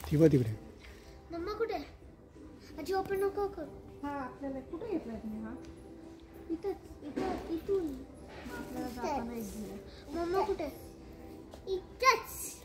ती बघ तिकडे. मम्मा कुठे? आजी ओपन नको कर. हा आपल्याला कुठे घेतलाय तुम्ही हा? इथून आपल्याला जाताना एक दिवस. मम्मा कुठे? इथंच.